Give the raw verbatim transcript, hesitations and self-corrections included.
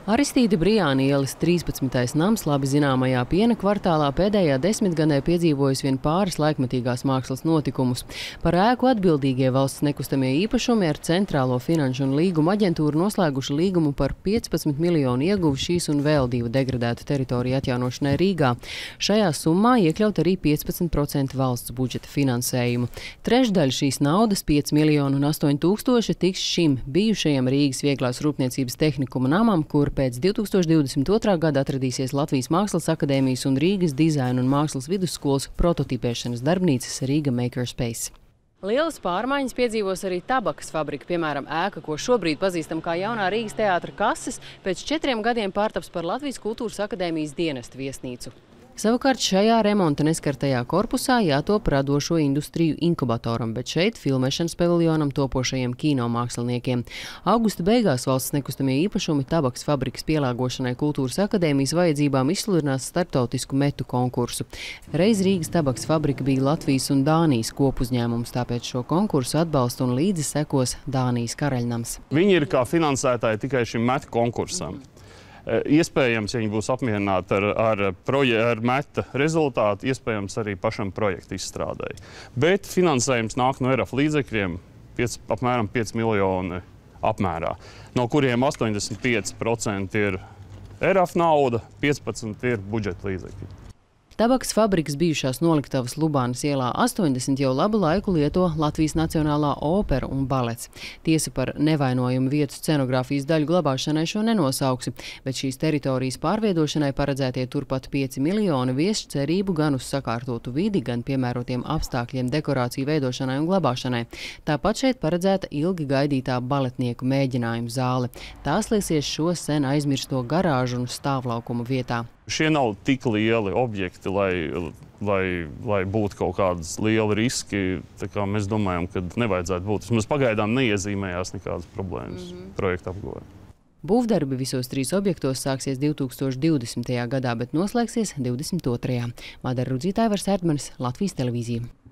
Aristīda Brijāna ielas trīspadsmitais nams labi zināmajā Piena kvartālā pēdējā desmitgadē piedzīvojis vien pāris laikmetīgās mākslas notikumus. Par ēku atbildīgie valsts nekustamie īpašumi ar Centrālo finanšu un līguma aģentūru noslēguši līgumu par piecpadsmit miljonu ieguvu šīs un vēl divu degradētu teritoriju atjaunošanai Rīgā. Šajā summā iekļaut arī piecpadsmit procenti valsts budžeta finansējumu. Trešdaļa šīs naudas, pieci miljoni un astoņi tūkstoši, tiks šim bijušajam Rīgas vieglās rūpniecības tehnikuma namam, kur pēc divi tūkstoši divdesmit otrā gada atradīsies Latvijas Mākslas akadēmijas un Rīgas dizaina un mākslas vidusskolas prototipēšanas darbnīcas Riga Makerspace. Lielas pārmaiņas piedzīvos arī tabakas fabrika, piemēram, ēka, ko šobrīd pazīstam kā jaunā Rīgas teātra kases, pēc četriem gadiem pārtaps par Latvijas Kultūras akadēmijas dienestu viesnīcu. Savukārt šajā remonta neskartajā korpusā jātop radošo industriju inkubatoram, bet šeit filmēšanas paviljonam topošajiem kino māksliniekiem. Augusta beigās valsts nekustamie īpašumi tabakas fabrikas pielāgošanai Kultūras akadēmijas vajadzībām izsludinās starptautisku metu konkursu. Reiz Rīgas tabakas fabrika bija Latvijas un Dānijas kopuzņēmums, tāpēc šo konkursu atbalsta un līdzi sekos Dānijas karaļnams. Viņi ir kā finansētāji tikai šim metu konkursam. Iespējams, ja viņi būs apmierināti ar, ar, proje, ar meta rezultātu, iespējams arī pašam projektu izstrādēji. Bet finansējums nāk no E R A F līdzekļiem piec, apmēram pieci miljoni apmērā, no kuriem astoņdesmit pieci procenti ir E R A F nauda, piecpadsmit procenti ir budžeta līdzekļi. Tabakas fabrikas bijušās noliktavas Lubānas ielā astoņdesmit jau labu laiku lieto Latvijas Nacionālā opera un balets. Tiesa par nevainojumu vietu scenogrāfijas daļu glabāšanai šo nenosauksi, bet šīs teritorijas pārveidošanai paredzētie turpat pieci miljoni vieš cerību gan uz sakārtotu vidi, gan piemērotiem apstākļiem dekorāciju veidošanai un glabāšanai. Tāpat šeit paredzēta ilgi gaidītā baletnieku mēģinājumu zāle. Tās liesies šo sen aizmirsto garāžu un stāvlaukumu vietā. Šie nav tik lieli objekti, lai, lai, lai būtu kaut kādas lieli riski. Tā kā mēs domājam, ka nevajadzētu būt. Mums pagaidām neiezīmējās nekādas problēmas mm-hmm. projekta apguvē. Būvdarbi visos trīs objektos sāksies divi tūkstoši divdesmitajā gadā, bet noslēgsies divdesmit otrajā Madara Rudzītāja, Vars Erdmanis, Latvijas televīzija.